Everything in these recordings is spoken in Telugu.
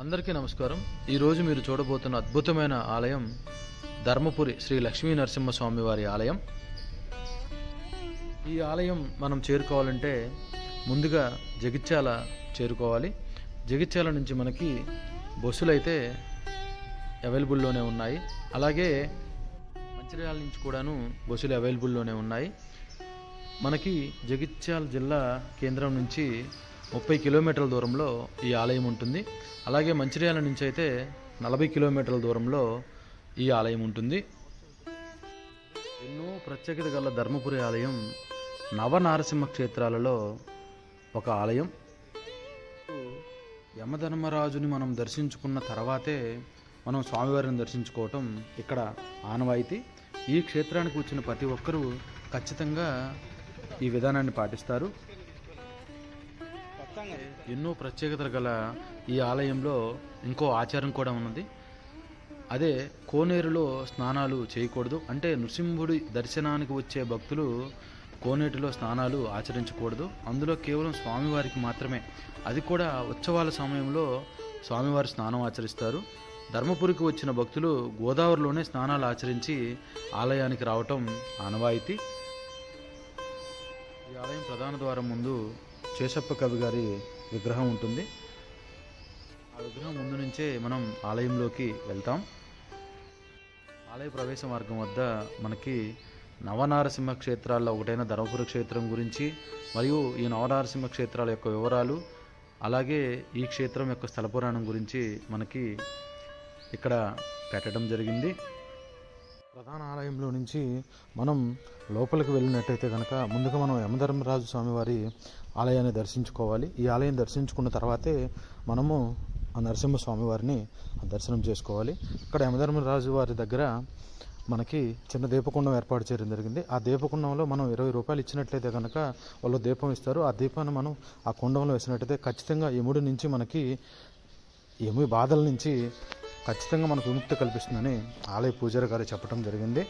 అందరికీ నమస్కారం। ఈ రోజు మీరు చూడబోతున్న అద్భుతమైన ఆలయం ధర్మపురి శ్రీ లక్ష్మీ నరసింహస్వామి వారి ఆలయం। ఈ ఆలయం మనం చేరుకోవాలంటే ముందుగా జగిత్యాల చేరుకోవాలి। జగిత్యాల నుంచి మనకి బస్సులు అయితే అవైలబుల్ లోనే ఉన్నాయి, అలాగే మంచిర్యాల నుంచి కూడాను బస్సులు అవైలబుల్ లోనే ఉన్నాయి। మనకి జగిత్యాల జిల్లా కేంద్రం నుంచి 30 కిలోమీటర్ల దూరంలో ఈ ఆలయం ఉంటుంది। అలాగే మంచిర్యాల నుంచి అయితే 40 కిలోమీటర్ల దూరంలో ఈ ఆలయం ఉంటుంది। ఎన్నో ప్రత్యేకత గల ధర్మపురి ఆలయం నవనారసింహ క్షేత్రాలలో ఒక ఆలయం। యమధర్మరాజుని మనం దర్శించుకున్న తర్వాతే మనం స్వామివారిని దర్శించుకోవటం ఇక్కడ ఆనవాయితీ। ఈ క్షేత్రానికి వచ్చిన ప్రతి ఒక్కరూ ఖచ్చితంగా ఈ విధానాన్ని పాటిస్తారు। ఎన్నో ప్రత్యేకతలు గల ఈ ఆలయంలో ఇంకో ఆచారం కూడా ఉన్నది, అదే కోనేరులో స్నానాలు చేయకూడదు। అంటే నృసింహుడి దర్శనానికి వచ్చే భక్తులు కోనేటిలో స్నానాలు ఆచరించకూడదు, అందులో కేవలం స్వామివారికి మాత్రమే, అది కూడా ఉత్సవాల సమయంలో స్వామివారి స్నానం ఆచరిస్తారు। ధర్మపురికి వచ్చిన భక్తులు గోదావరిలోనే స్నానాలు ఆచరించి ఆలయానికి రావటం ఆనవాయితీ। ఈ ఆలయం ప్రధాన ద్వారం ముందు చేసప్ప కవి గారి విగ్రహం ఉంటుంది। ఆ విగ్రహం ముందు నుంచే మనం ఆలయంలోకి వెళ్తాం। ఆలయ ప్రవేశ మార్గం వద్ద మనకి నవనారసింహ క్షేత్రాల్లో ఒకటైన ధర్మపురి క్షేత్రం గురించి మరియు ఈ నవనారసింహ క్షేత్రాల యొక్క వివరాలు, అలాగే ఈ క్షేత్రం యొక్క స్థల పురాణం గురించి మనకి ఇక్కడ పెట్టడం జరిగింది। ప్రధాన ఆలయంలో నుంచి మనం లోపలికి వెళ్ళినట్టయితే కనుక ముందుగా మనం యమధర్మరాజు స్వామివారి ఆలయాన్ని దర్శించుకోవాలి। ఈ ఆలయం దర్శించుకున్న తర్వాతే మనము ఆ నరసింహస్వామి వారిని దర్శనం చేసుకోవాలి। ఇక్కడ యమధర్మరాజు వారి దగ్గర మనకి చిన్న దీపకుండం ఏర్పాటు చేయడం జరిగింది। ఆ దీపకుండంలో మనం 20 రూపాయలు ఇచ్చినట్లయితే కనుక వాళ్ళు దీపం ఇస్తారు। ఆ దీపాన్ని మనం ఆ కుండంలో వేసినట్టయితే ఖచ్చితంగా యముడి నుంచి మనకి యముడి బాధల నుంచి ఖచ్చితంగా మనకు విముక్తి కల్పిస్తుందని ఆలయ పూజారి గారు చెప్పడం జరిగింది।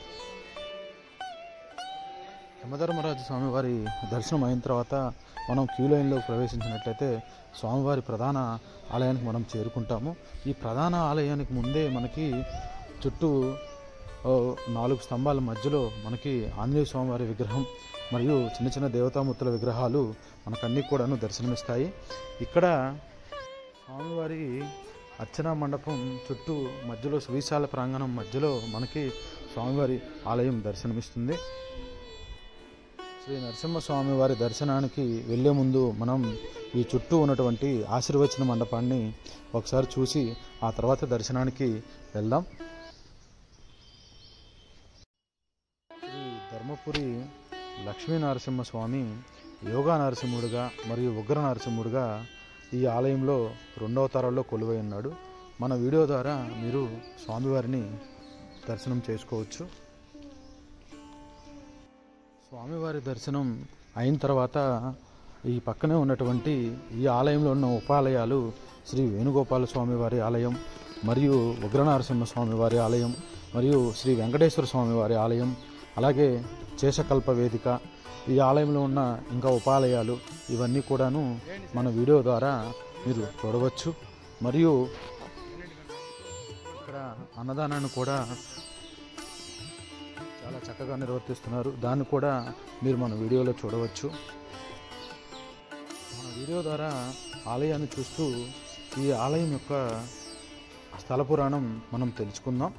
యమధర్మరాజు స్వామివారి దర్శనం అయిన తర్వాత మనం క్యూ లైన్లో ప్రవేశించినట్లయితే స్వామివారి ప్రధాన ఆలయానికి మనం చేరుకుంటాము। ఈ ప్రధాన ఆలయానికి ముందే మనకి చుట్టూ 4 స్తంభాల మధ్యలో మనకి ఆంజనేయ స్వామివారి విగ్రహం మరియు చిన్న చిన్న దేవతామూర్తుల విగ్రహాలు మనకన్నీ కూడాను దర్శనమిస్తాయి। ఇక్కడ స్వామివారి అర్చనా మండపం చుట్టూ మధ్యలో సువిశాల ప్రాంగణం మధ్యలో మనకి స్వామివారి ఆలయం దర్శనమిస్తుంది। శ్రీ నరసింహస్వామి వారి దర్శనానికి వెళ్ళే ముందు మనం ఈ చుట్టూ ఉన్నటువంటి ఆశీర్వచన మండపాన్ని ఒకసారి చూసి ఆ తర్వాత దర్శనానికి వెళ్దాం। శ్రీ ధర్మపురి లక్ష్మీ నరసింహస్వామి యోగా నరసింహుడిగా మరియు ఉగ్ర నరసింహుడిగా ఈ ఆలయంలో 2వ అవతారాల్లో కొలువై ఉన్నాడు। మన వీడియో ద్వారా మీరు స్వామివారిని దర్శనం చేసుకోవచ్చు। స్వామివారి దర్శనం అయిన తర్వాత ఈ పక్కనే ఉన్నటువంటి ఈ ఆలయంలో ఉన్న ఉపాలయాలు శ్రీ వేణుగోపాల స్వామి వారి ఆలయం మరియు ఉగ్రనరసింహ స్వామి వారి ఆలయం మరియు శ్రీ వెంకటేశ్వర స్వామి వారి ఆలయం, అలాగే చేసకల్ప వేదిక, ఈ ఆలయంలో ఉన్న ఇంకా ఉపాలయాలు ఇవన్నీ కూడాను మన వీడియో ద్వారా మీరు చూడవచ్చు। మరియు ఇక్కడ అన్నదానాన్ని కూడా చాలా చక్కగా నిర్వర్తిస్తున్నారు, దాన్ని కూడా మీరు మన వీడియోలో చూడవచ్చు। మన వీడియో ద్వారా ఆలయాన్ని చూస్తూ ఈ ఆలయం యొక్క స్థల పురాణం మనం తెలుసుకుందాం।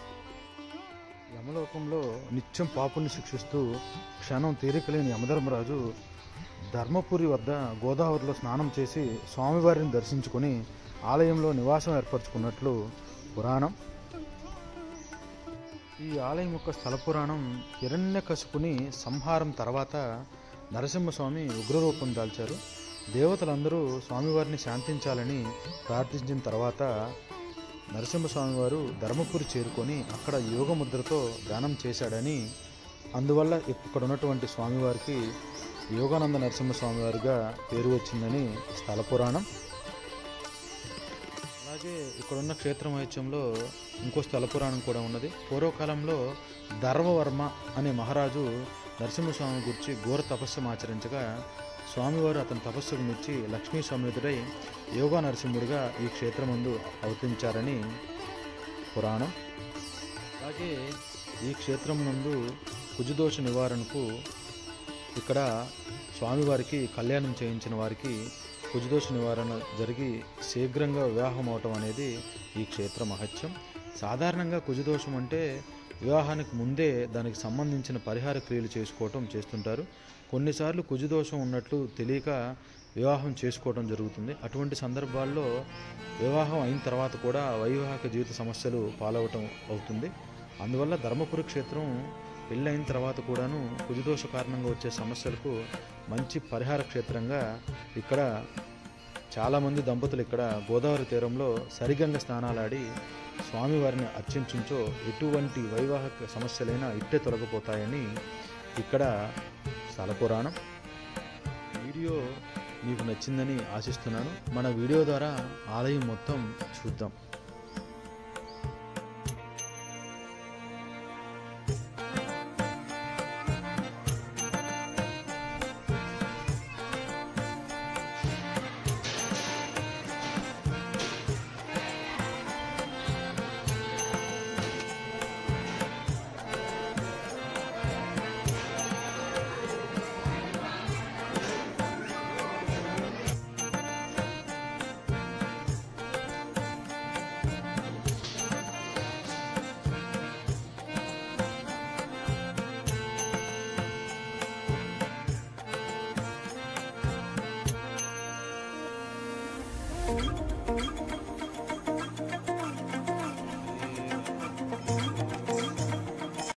యమలోకంలో నిత్యం పాపుని శిక్షిస్తూ క్షణం తీరికలేని యమధర్మరాజు ధర్మపురి వద్ద గోదావరిలో స్నానం చేసి స్వామివారిని దర్శించుకొని ఆలయంలో నివాసం ఏర్పరచుకున్నట్లు పురాణం। ఈ ఆలయం యొక్క స్థల పురాణం హిరణ్యకశిపుని సంహారం తర్వాత నరసింహస్వామి ఉగ్రరూపం దాల్చారు। దేవతలందరూ స్వామివారిని శాంతించాలని ప్రార్థించిన తర్వాత నరసింహస్వామి వారు ధర్మపురి చేరుకొని అక్కడ యోగముద్రతో ధ్యానం చేశాడని, అందువల్ల ఇక్కడ ఉన్నటువంటి స్వామివారికి యోగానంద నరసింహస్వామి వారిగా పేరు వచ్చిందని స్థల పురాణం। అలాగే ఇక్కడున్న క్షేత్ర మహత్యంలో ఇంకో స్థల పురాణం కూడా ఉన్నది। పూర్వకాలంలో ధర్మవర్మ అనే మహారాజు నరసింహస్వామి గురించి ఘోర తపస్సు ఆచరించగా స్వామివారు అతని తపస్సుకు మెచ్చి లక్ష్మీ సమేతుడై యోగా నరసింహుడిగా ఈ క్షేత్రమందు అవతరించారని పురాణం. అలాగే ఈ క్షేత్రం నందు కుజదోష నివారణకు ఇక్కడ స్వామివారికి కళ్యాణం చేయించిన వారికి కుజదోష నివారణ జరిగి శీఘ్రంగా వివాహం అవటం అనేది ఈ క్షేత్ర మహత్యం. సాధారణంగా కుజదోషం అంటే వివాహానికి ముందే దానికి సంబంధించిన పరిహార క్రియలు చేస్తుంటారు. కొన్నిసార్లు కుజదోషం ఉన్నట్లు తెలియక వివాహం చేసుకోవడం జరుగుతుంది. అటువంటి సందర్భాల్లో వివాహం అయిన తర్వాత కూడా వైవాహిక జీవిత సమస్యలు పాలవటం అవుతుంది. అందువల్ల ధర్మపురి క్షేత్రం పెళ్ళైన తర్వాత కూడాను కుజదోష కారణంగా వచ్చే సమస్యలకు మంచి పరిహార క్షేత్రంగా ఇక్కడ చాలామంది దంపతులు ఇక్కడ గోదావరి తీరంలో సరిగంగ స్నానాలాడి స్వామివారిని అర్చించుంచో ఎటువంటి వైవాహిక సమస్యలైనా ఇట్టే తొలగిపోతాయని ఇక్కడ స్థల పురాణం. వీడియో మీకు నచ్చిందని ఆశిస్తున్నాను. మన వీడియో ద్వారా ఆలయం మొత్తం చూద్దాం.